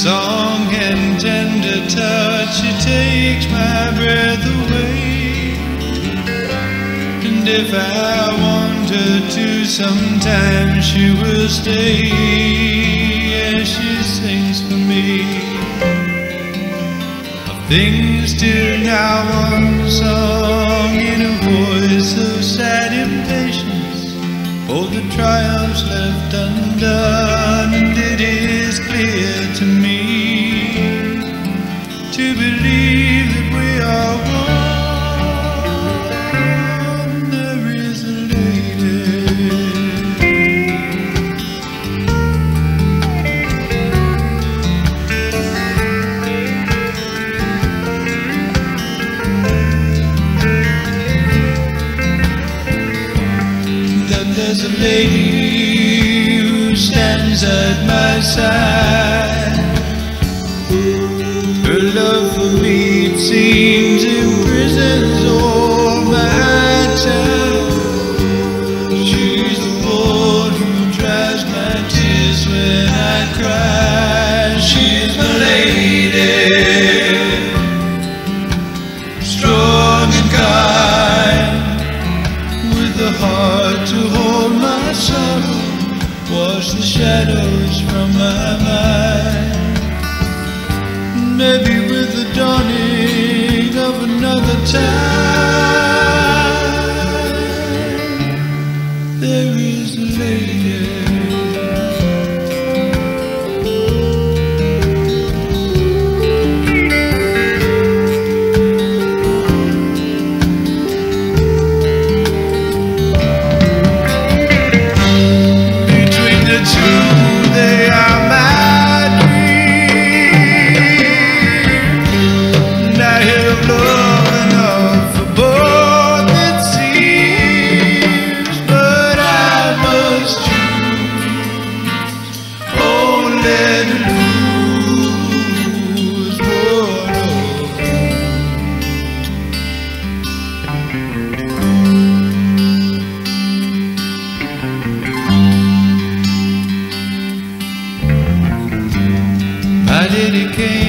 song and tender touch, it takes my breath away. And if I want her to, sometimes she will stay as she sings for me of things till now unsung, in a voice of sad impatience for the triumphs left undone. And it is clear to me to believe that we are one. There is a lady, that there's a lady who stands at my side. Her love for me, it seems, imprisons all my time. She's the one who dries my tears when I cry. She's my lady, strong and kind, with a heart to hold my sorrow, wash the shadows from my mind. Maybe with the dawning of another time, there is a lady. Between the two, they are my love enough for both, it seems, but I must choose. Oh, let lose one of my dedication.